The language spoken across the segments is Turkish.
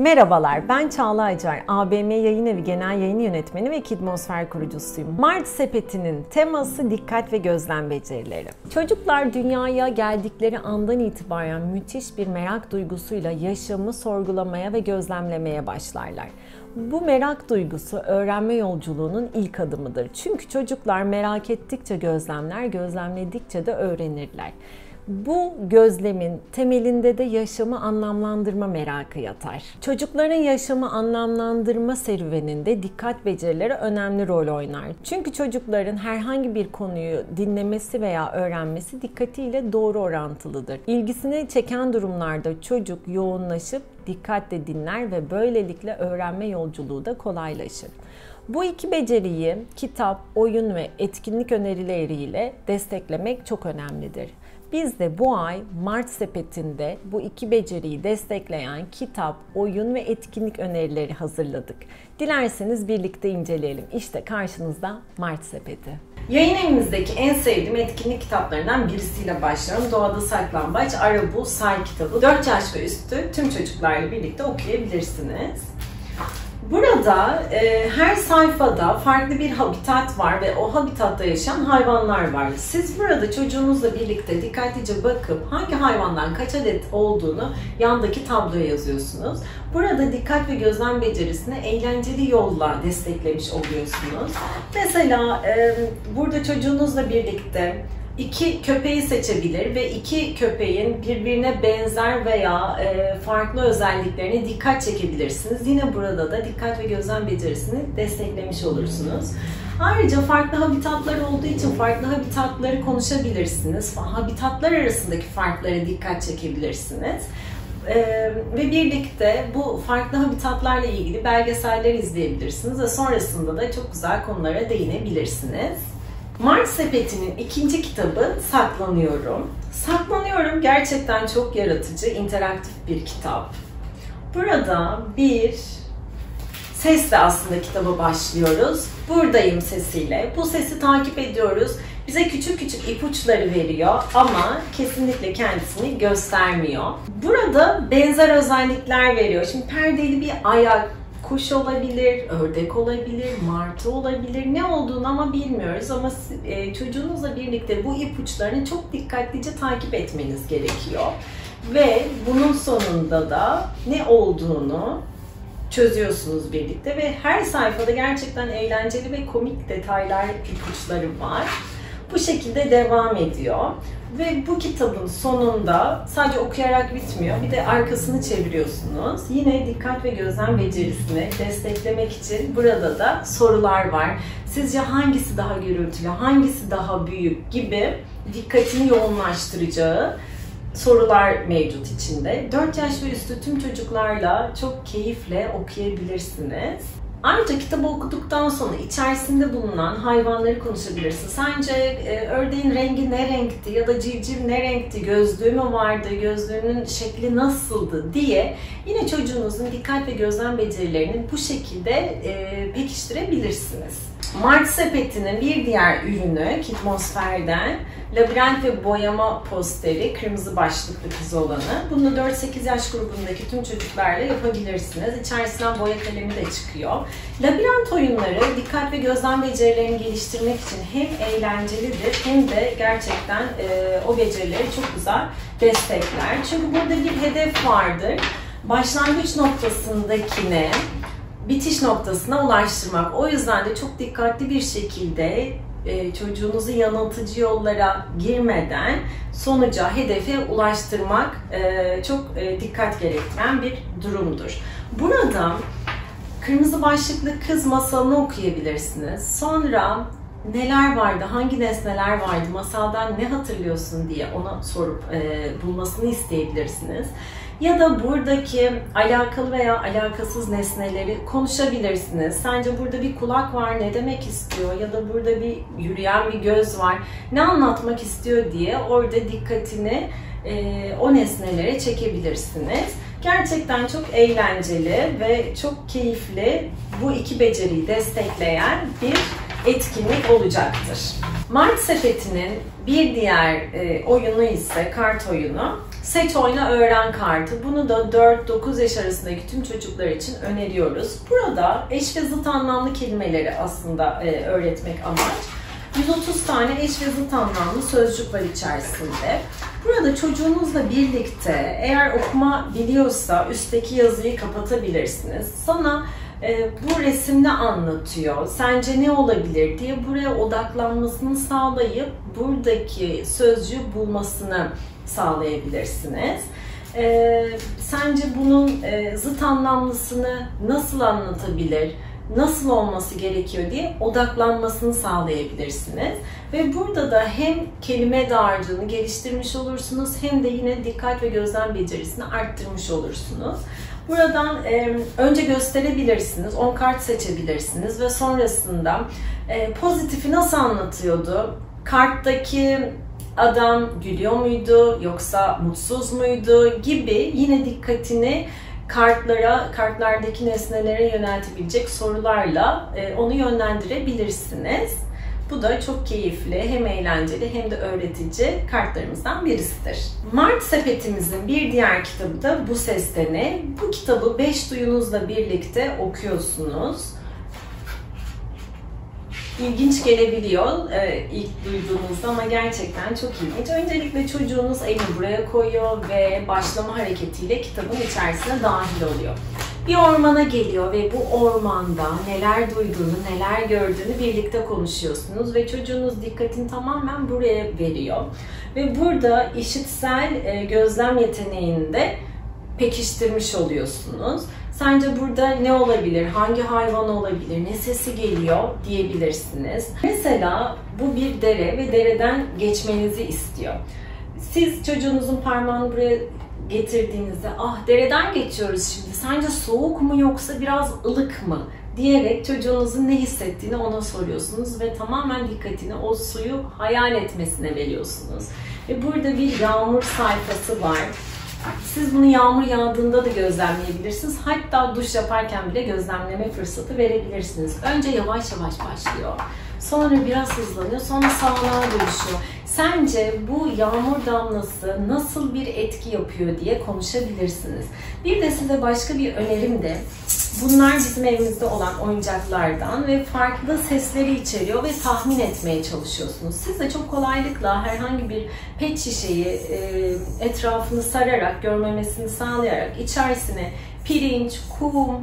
Merhabalar, ben Çağla Acar, ABM Yayın Evi Genel Yayın Yönetmeni ve Kidmosfer kurucusuyum. Mart Sepeti'nin teması dikkat ve gözlem becerileri. Çocuklar dünyaya geldikleri andan itibaren müthiş bir merak duygusuyla yaşamı sorgulamaya ve gözlemlemeye başlarlar. Bu merak duygusu öğrenme yolculuğunun ilk adımıdır. Çünkü çocuklar merak ettikçe gözlemler, gözlemledikçe de öğrenirler. Bu gözlemin temelinde de yaşamı anlamlandırma merakı yatar. Çocukların yaşamı anlamlandırma serüveninde dikkat becerileri önemli rol oynar. Çünkü çocukların herhangi bir konuyu dinlemesi veya öğrenmesi dikkatiyle doğru orantılıdır. İlgisini çeken durumlarda çocuk yoğunlaşıp dikkatle dinler ve böylelikle öğrenme yolculuğu da kolaylaşır. Bu iki beceriyi kitap, oyun ve etkinlik önerileriyle desteklemek çok önemlidir. Biz de bu ay Mart Sepeti'nde bu iki beceriyi destekleyen kitap, oyun ve etkinlik önerileri hazırladık. Dilerseniz birlikte inceleyelim. İşte karşınızda Mart Sepeti. Yayın evimizdeki en sevdiğim etkinlik kitaplarından birisiyle başlıyorum. Doğada Saklambaç, Ara Bul, Say kitabı. 4 yaş ve üstü tüm çocuklarla birlikte okuyabilirsiniz. Burada her sayfada farklı bir habitat var ve o habitatta yaşayan hayvanlar var. Siz burada çocuğunuzla birlikte dikkatlice bakıp hangi hayvandan kaç adet olduğunu yandaki tabloya yazıyorsunuz. Burada dikkat ve gözlem becerisini eğlenceli yolla desteklemiş oluyorsunuz. Mesela burada çocuğunuzla birlikte İki köpeği seçebilir ve iki köpeğin birbirine benzer veya farklı özelliklerine dikkat çekebilirsiniz. Yine burada da dikkat ve gözlem becerisini desteklemiş olursunuz. Ayrıca farklı habitatlar olduğu için farklı habitatları konuşabilirsiniz. Habitatlar arasındaki farklara dikkat çekebilirsiniz. Ve birlikte bu farklı habitatlarla ilgili belgeseller izleyebilirsiniz ve sonrasında da çok güzel konulara değinebilirsiniz. Mart Sepeti'nin ikinci kitabı Saklanıyorum. Saklanıyorum gerçekten çok yaratıcı, interaktif bir kitap. Burada bir sesle aslında kitaba başlıyoruz. Buradayım sesiyle. Bu sesi takip ediyoruz. Bize küçük küçük ipuçları veriyor ama kesinlikle kendisini göstermiyor. Burada benzer özellikler veriyor. Şimdi perdeli bir ayak, kuş olabilir, ördek olabilir, martı olabilir. Ne olduğunu ama bilmiyoruz ama çocuğunuzla birlikte bu ipuçlarını çok dikkatlice takip etmeniz gerekiyor. Ve bunun sonunda da ne olduğunu çözüyorsunuz birlikte ve her sayfada gerçekten eğlenceli ve komik detaylar, ipuçları var. Bu şekilde devam ediyor. Ve bu kitabın sonunda sadece okuyarak bitmiyor. Bir de arkasını çeviriyorsunuz. Yine dikkat ve gözlem becerisini desteklemek için burada da sorular var. Sizce hangisi daha gürültülü, hangisi daha büyük gibi dikkatini yoğunlaştıracağı sorular mevcut içinde. 4 yaş ve üstü tüm çocuklarla çok keyifle okuyabilirsiniz. Ayrıca kitabı okuduktan sonra içerisinde bulunan hayvanları konuşabilirsiniz. Sence ördeğin rengi ne renkti ya da civciv ne renkti, gözlüğü mü vardı, gözlüğünün şekli nasıldı diye yine çocuğunuzun dikkat ve gözlem becerilerini bu şekilde pekiştirebilirsiniz. Mart Sepeti'nin bir diğer ürünü Kidmosfer'den labirent ve boyama posteri, kırmızı başlıklı kız olanı. Bunu 4-8 yaş grubundaki tüm çocuklarla yapabilirsiniz. İçerisinden boya kalemi de çıkıyor. Labirent oyunları dikkat ve gözlem becerilerini geliştirmek için hem eğlencelidir hem de gerçekten o becerileri çok güzel destekler. Çünkü burada bir hedef vardır. Başlangıç noktasındakine bitiş noktasına ulaştırmak. O yüzden de çok dikkatli bir şekilde çocuğunuzu yanıltıcı yollara girmeden sonuca, hedefe ulaştırmak çok dikkat gerektiren bir durumdur. Burada kırmızı başlıklı kız masalını okuyabilirsiniz. Sonra neler vardı, hangi nesneler vardı, masaldan ne hatırlıyorsun diye ona sorup bulmasını isteyebilirsiniz. Ya da buradaki alakalı veya alakasız nesneleri konuşabilirsiniz. Sence burada bir kulak var, ne demek istiyor? Ya da burada bir yürüyen bir göz var, ne anlatmak istiyor diye orada dikkatini o nesnelere çekebilirsiniz. Gerçekten çok eğlenceli ve çok keyifli, bu iki beceriyi destekleyen bir etkinlik olacaktır. Mart Sepeti'nin bir diğer oyunu ise kart oyunu. Seç Oyna Öğren kartı. Bunu da 4-9 yaş arasındaki tüm çocuklar için öneriyoruz. Burada eş ve zıt anlamlı kelimeleri aslında öğretmek amaç. 130 tane eş ve zıt anlamlı sözcük var içerisinde. Burada çocuğunuzla birlikte eğer okuma biliyorsa üstteki yazıyı kapatabilirsiniz. Sana bu resimde anlatıyor, sence ne olabilir diye buraya odaklanmasını sağlayıp buradaki sözcüğü bulmasını sağlayabilirsiniz. Sence bunun zıt anlamlısını nasıl anlatabilir, nasıl olması gerekiyor diye odaklanmasını sağlayabilirsiniz. Ve burada da hem kelime dağarcığını geliştirmiş olursunuz hem de yine dikkat ve gözlem becerisini arttırmış olursunuz. Buradan önce gösterebilirsiniz, 10 kart seçebilirsiniz ve sonrasında pozitifi nasıl anlatıyordu? Karttaki adam gülüyor muydu yoksa mutsuz muydu gibi yine dikkatini kartlardaki nesnelere yöneltebilecek sorularla onu yönlendirebilirsiniz. Bu da çok keyifli, hem eğlenceli hem de öğretici kartlarımızdan birisidir. Mart Sepetimizin bir diğer kitabı da Bu Ses de Ne? Bu kitabı 5 duyunuzla birlikte okuyorsunuz. İlginç gelebiliyor ilk duyduğunuzda ama gerçekten çok ilginç. Öncelikle çocuğunuz elini buraya koyuyor ve başlama hareketiyle kitabın içerisine dahil oluyor. Bir ormana geliyor ve bu ormanda neler duyduğunu, neler gördüğünü birlikte konuşuyorsunuz ve çocuğunuz dikkatini tamamen buraya veriyor. Ve burada işitsel gözlem yeteneğini de pekiştirmiş oluyorsunuz. Sence burada ne olabilir, hangi hayvan olabilir, ne sesi geliyor diyebilirsiniz. Mesela bu bir dere ve dereden geçmenizi istiyor. Siz çocuğunuzun parmağını buraya getirdiğinizde ah dereden geçiyoruz şimdi, sence soğuk mu yoksa biraz ılık mı diyerek çocuğunuzun ne hissettiğini ona soruyorsunuz ve tamamen dikkatini o suyu hayal etmesine veriyorsunuz. Ve burada bir yağmur sayfası var. Siz bunu yağmur yağdığında da gözlemleyebilirsiniz. Hatta duş yaparken bile gözlemleme fırsatı verebilirsiniz. Önce yavaş yavaş başlıyor. Sonra biraz hızlanıyor. Sonra sağlığa dönüşüyor. Sence bu yağmur damlası nasıl bir etki yapıyor diye konuşabilirsiniz. Bir de size başka bir önerim de bunlar bizim evimizde olan oyuncaklardan ve farklı sesleri içeriyor ve tahmin etmeye çalışıyorsunuz. Siz de çok kolaylıkla herhangi bir pet şişeyi etrafını sararak, görmemesini sağlayarak içerisine pirinç, kum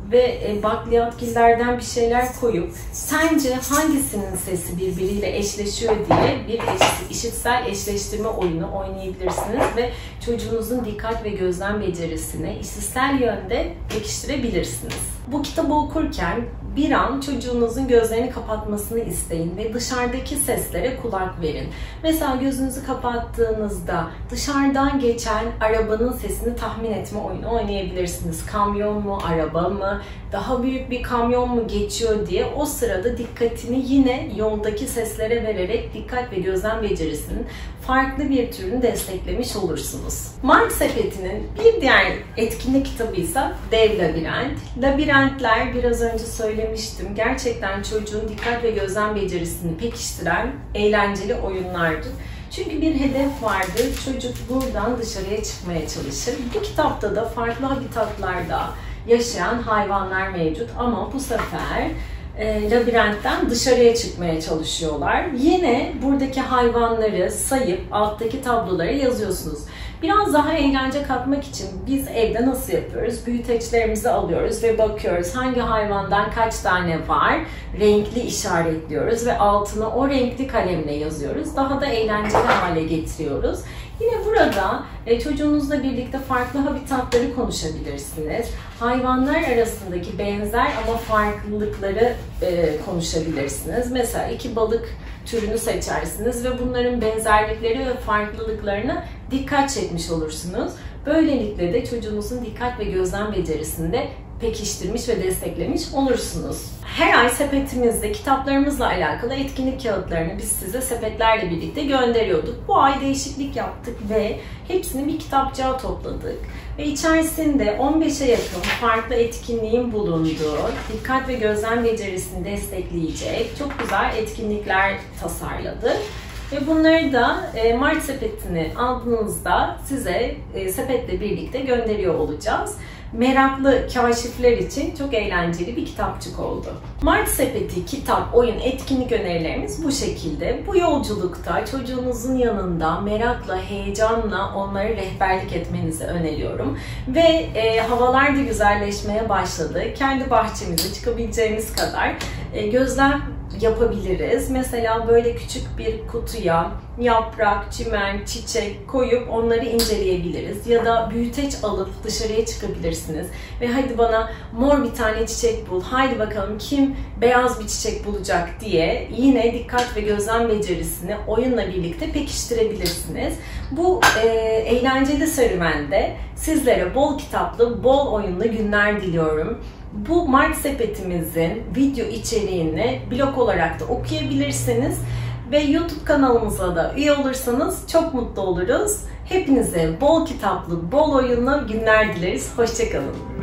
ve bakliyatgillerden bir şeyler koyup sence hangisinin sesi birbiriyle eşleşiyor diye bir işitsel eşleştirme oyunu oynayabilirsiniz ve çocuğunuzun dikkat ve gözlem becerisini işitsel yönde pekiştirebilirsiniz. Bu kitabı okurken bir an çocuğunuzun gözlerini kapatmasını isteyin ve dışarıdaki seslere kulak verin. Mesela gözünüzü kapattığınızda dışarıdan geçen arabanın sesini tahmin etme oyunu oynayabilirsiniz. Kamyon mu, araba mı, daha büyük bir kamyon mu geçiyor diye o sırada dikkatini yine yoldaki seslere vererek dikkat ve gözlem becerisinin farklı bir türünü desteklemiş olursunuz. Mart Sepeti'nin bir diğer etkinlik kitabı ise Dev Labirent. Labirentler biraz önce söylemiştim. Gerçekten çocuğun dikkat ve gözlem becerisini pekiştiren eğlenceli oyunlardır. Çünkü bir hedef vardır. Çocuk buradan dışarıya çıkmaya çalışır. Bu kitapta da farklı habitatlarda yaşayan hayvanlar mevcut ama bu sefer labirentten dışarıya çıkmaya çalışıyorlar. Yine buradaki hayvanları sayıp alttaki tablolara yazıyorsunuz. Biraz daha eğlence katmak için biz evde nasıl yapıyoruz? Büyüteçlerimizi alıyoruz ve bakıyoruz hangi hayvandan kaç tane var. Renkli işaretliyoruz ve altına o renkli kalemle yazıyoruz. Daha da eğlenceli hale getiriyoruz. Yine burada çocuğunuzla birlikte farklı habitatları konuşabilirsiniz. Hayvanlar arasındaki benzer ama farklılıkları konuşabilirsiniz. Mesela iki balık türünü seçersiniz ve bunların benzerlikleri ve farklılıklarına dikkat çekmiş olursunuz. Böylelikle de çocuğunuzun dikkat ve gözlem becerisini de pekiştirmiş ve desteklemiş olursunuz. Her ay sepetimizde kitaplarımızla alakalı etkinlik kağıtlarını biz size sepetlerle birlikte gönderiyorduk. Bu ay değişiklik yaptık ve hepsini bir kitapçığa topladık. Ve içerisinde 15'e yakın farklı etkinliğin bulunduğu, dikkat ve gözlem becerisini destekleyecek çok güzel etkinlikler tasarladık. Ve bunları da Mart sepetini aldığınızda size sepetle birlikte gönderiyor olacağız. Meraklı kaşifler için çok eğlenceli bir kitapçık oldu. Mart sepeti, kitap, oyun, etkinlik önerilerimiz bu şekilde. Bu yolculukta çocuğunuzun yanında merakla, heyecanla onlara rehberlik etmenizi öneriyorum. Ve havalar da güzelleşmeye başladı. Kendi bahçemize çıkabileceğimiz kadar gözlem yapabiliriz. Mesela böyle küçük bir kutuya yaprak, çimen, çiçek koyup onları inceleyebiliriz. Ya da büyüteç alıp dışarıya çıkabilirsiniz. Ve hadi bana mor bir tane çiçek bul, haydi bakalım kim beyaz bir çiçek bulacak diye yine dikkat ve gözlem becerisini oyunla birlikte pekiştirebilirsiniz. Bu eğlenceli serüvende sizlere bol kitaplı, bol oyunlu günler diliyorum. Bu Mart sepetimizin video içeriğini blog olarak da okuyabilirsiniz ve YouTube kanalımıza da üye olursanız çok mutlu oluruz. Hepinize bol kitaplı, bol oyunlu günler dileriz. Hoşça kalın.